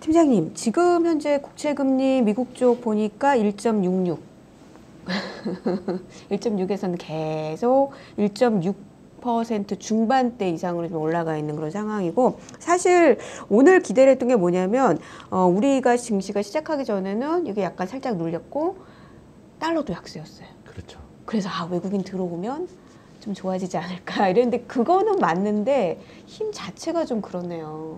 팀장님, 지금 현재 국채금리 미국 쪽 보니까 1.66. 1.6에서는 계속 1.6% 중반대 이상으로 좀 올라가 있는 그런 상황이고, 사실 오늘 기대를 했던 게 뭐냐면 우리가 증시가 시작하기 전에는 이게 약간 살짝 눌렸고 달러도 약세였어요. 그렇죠. 그래서 외국인 들어오면 좀 좋아지지 않을까 이랬는데 그거는 맞는데 힘 자체가 좀 그렇네요.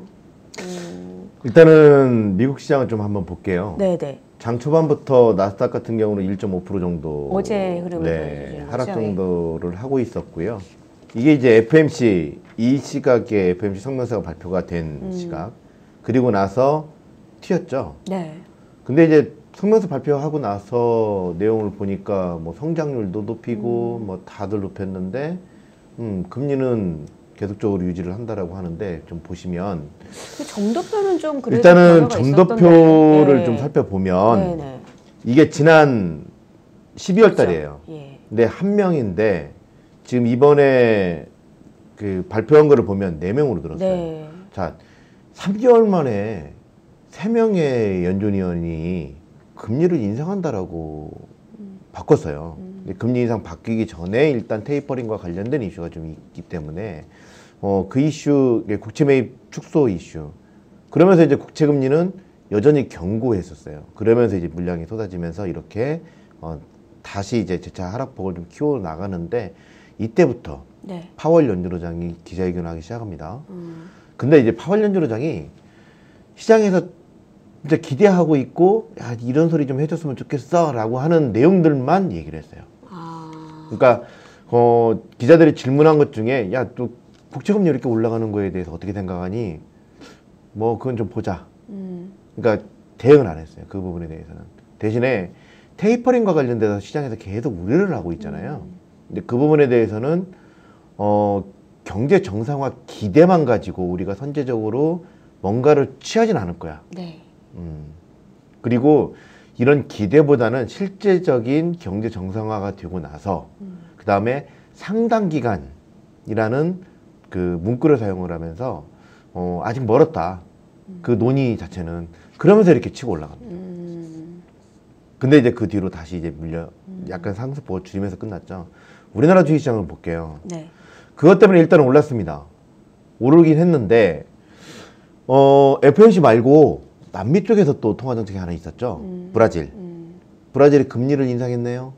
일단은 미국 시장을 좀 한번 볼게요. 네네. 장 초반부터 나스닥 같은 경우는 1.5% 정도 어제 흐름을 네, 하락 거죠. 정도를 하고 있었고요. 이게 이제 FMC 이 시각에 FMC 성명서가 발표가 된 시각 그리고 나서 튀었죠. 네. 근데 이제 성명서 발표하고 나서 내용을 보니까 뭐 성장률도 높이고 뭐 다들 높였는데 금리는 계속적으로 유지를 한다라고 하는데 좀 보시면 그 점도표는 좀 그래도 일단은 변화가 점도표를 있었던데. 좀 살펴보면 네네. 이게 지난 12월 달이에요. 예. 근데 한 명인데 지금 이번에 그 발표한 거를 보면 4명으로 들었어요. 네. 자, 3개월 만에 3명의 연준위원이 금리를 인상한다라고 바꿨어요. 근데 금리 인상 바뀌기 전에 일단 테이퍼링과 관련된 이슈가 좀 있기 때문에 그 이슈, 국채 매입 축소 이슈. 그러면서 이제 국채 금리는 여전히 견고했었어요. 그러면서 이제 물량이 쏟아지면서 이렇게 다시 이제 재차 하락폭을 좀 키워 나가는데 이때부터 네. 파월 연준의장이 기자회견을 하기 시작합니다. 근데 이제 파월 연준의장이 시장에서 진짜 기대하고 있고 야, 이런 소리 좀 해줬으면 좋겠어 라고 하는 내용들만 얘기를 했어요. 그러니까 기자들이 질문한 것 중에 야, 또 국채금리 이렇게 올라가는 거에 대해서 어떻게 생각하니? 뭐 그건 좀 보자. 그러니까 대응을 안 했어요. 그 부분에 대해서는. 대신에 테이퍼링과 관련돼서 시장에서 계속 우려를 하고 있잖아요. 근데 그 부분에 대해서는 경제 정상화 기대만 가지고 우리가 선제적으로 뭔가를 취하진 않을 거야. 네. 그리고 이런 기대보다는 실제적인 경제 정상화가 되고 나서 그 다음에 상당 기간이라는 그 문구를 사용을 하면서 아직 멀었다. 그 논의 자체는 그러면서 이렇게 치고 올라갑니다. 근데 이제 그 뒤로 다시 이제 밀려 약간 상승폭을 줄이면서 끝났죠. 우리나라 주식시장을 볼게요. 네. 그것 때문에 일단 올랐습니다. 오르긴 했는데 FOMC 말고 남미 쪽에서 또 통화 정책이 하나 있었죠. 브라질. 브라질이 금리를 인상했네요.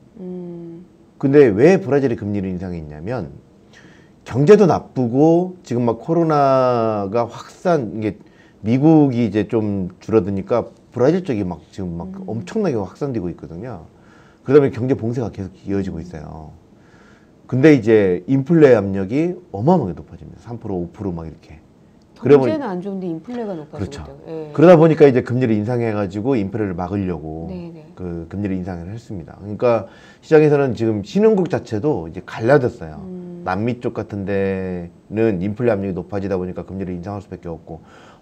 근데 왜 브라질이 금리를 인상했냐면 경제도 나쁘고 지금 막 코로나가 이게 미국이 이제 좀 줄어드니까 브라질 쪽이 막 지금 막 엄청나게 확산되고 있거든요. 그러다 보니 경제 봉쇄가 계속 이어지고 있어요. 근데 이제 인플레 압력이 어마어마하게 높아집니다. 3%, 5% 이렇게. 경제는 안 좋은데 인플레가 높아지고 그렇죠. 예. 그러다 보니까 이제 금리를 인상해가지고 인플레를 막으려고 네네. 그 금리를 인상을 했습니다. 그러니까 시장에서는 지금 신흥국 자체도 이제 갈라졌어요. 남미 쪽 같은 데는 인플레 압력이 높아지다 보니까 금리를 인상할 수밖에 없고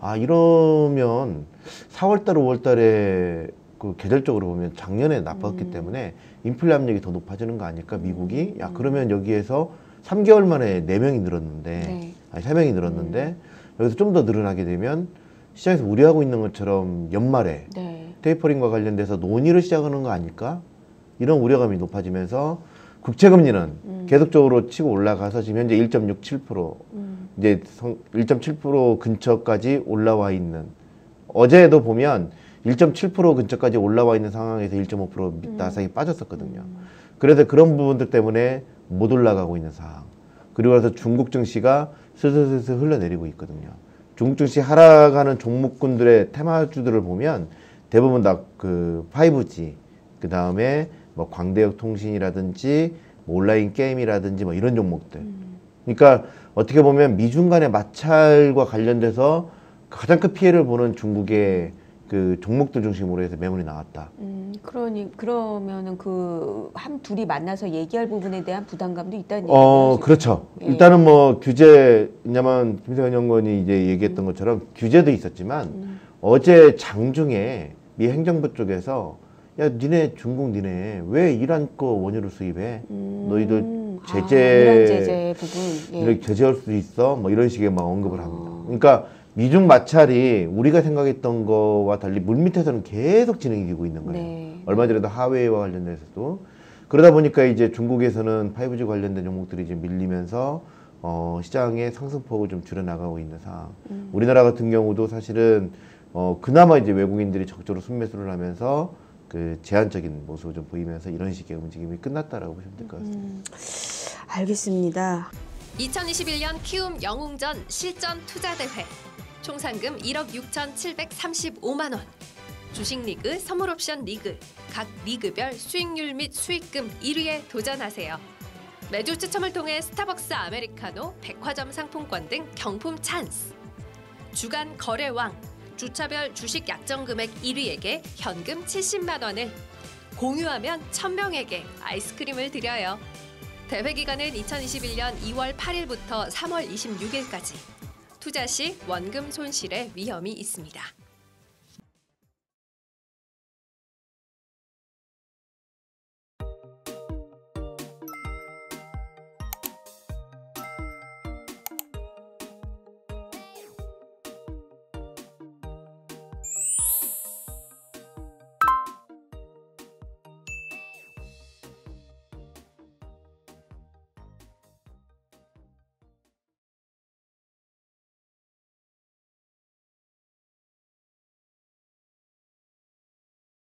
이러면 4월달, 5월달에 그 계절적으로 보면 작년에 나빴기 때문에 인플레 압력이 더 높아지는 거 아닐까 미국이? 야 그러면 여기에서 3개월 만에 4명이 늘었는데 네. 아니 3명이 늘었는데 여기서 좀 더 늘어나게 되면 시장에서 우려하고 있는 것처럼 연말에 네. 테이퍼링과 관련돼서 논의를 시작하는 거 아닐까? 이런 우려감이 높아지면서 국채금리는 계속적으로 치고 올라가서 지금 현재 1.67% 이제 1.7% 근처까지 올라와 있는 어제도 보면 1.7% 근처까지 올라와 있는 상황에서 1.5% 나스닥이 빠졌었거든요. 그래서 그런 부분들 때문에 못 올라가고 있는 상황. 그리고 나서 중국 증시가 슬슬슬슬 흘러내리고 있거든요. 중국 증시 하락하는 종목군들의 테마주들을 보면 대부분 다 그 5G, 그 다음에 뭐 광대역 통신이라든지 뭐 온라인 게임이라든지 뭐 이런 종목들. 그러니까 어떻게 보면 미중 간의 마찰과 관련돼서 가장 큰 피해를 보는 중국의 그 종목들 중심으로 해서 매물이 나왔다. 그러면은 둘이 만나서 얘기할 부분에 대한 부담감도 있다는 얘기죠. 그렇죠. 예. 일단은 뭐 규제, 왜냐면 김세현 연구원이 이제 얘기했던 것처럼 규제도 있었지만 어제 장중에 미 행정부 쪽에서 야, 니네 왜 이란 거 원유를 수입해? 너희들 이란 제재 부분. 예. 이렇게 제재할 수 있어? 뭐 이런 식의 막 언급을 합니다. 그러니까 미중 마찰이 우리가 생각했던 거와 달리 물밑에서는 계속 진행이 되고 있는 거예요. 네. 얼마 전에도 하웨이와 관련돼서도 그러다 보니까 이제 중국에서는 5G 관련된 종목들이 이제 밀리면서 시장의 상승폭을 좀 줄여나가고 있는 상황. 우리나라 같은 경우도 사실은 그나마 이제 외국인들이 적극적으로 순매수를 하면서 그 제한적인 모습을 좀 보이면서 이런 식의 움직임이 끝났다라고 보시면 될 것 같습니다. 알겠습니다. 2021년 키움 영웅전 실전 투자대회 총 상금 1억 6,735만 원. 주식리그, 선물옵션 리그, 각 리그별 수익률 및 수익금 1위에 도전하세요. 매주 추첨을 통해 스타벅스 아메리카노, 백화점 상품권 등 경품 찬스. 주간 거래왕, 주차별 주식 약정 금액 1위에게 현금 70만 원을, 공유하면 1000명에게 아이스크림을 드려요. 대회 기간은 2021년 2월 8일부터 3월 26일까지. 투자 시 원금 손실의 위험이 있습니다.